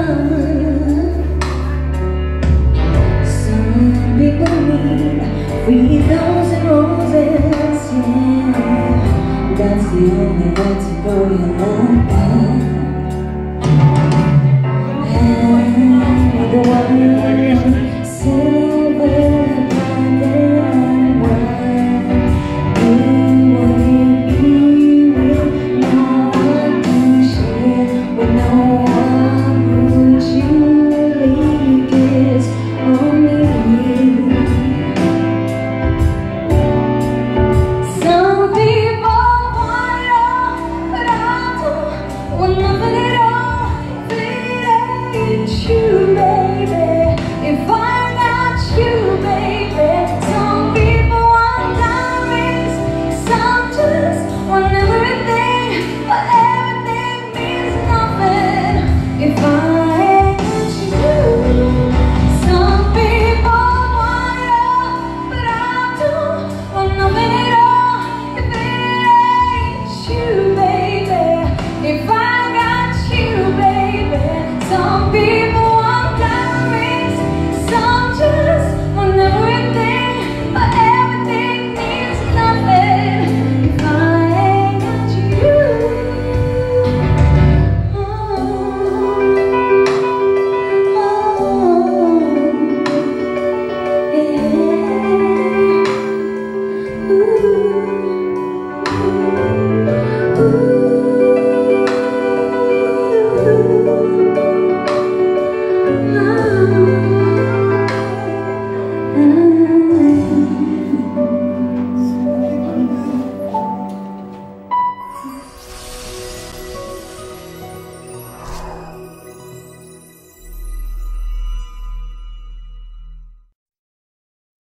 Some people need 3,000 roses, yeah. That's the only way to grow your love back. And the one silver and white, you wouldn't be with no one to share, with no one who truly cares, only you. Some people want it all, but I don't want nothing at all. If it ain't true.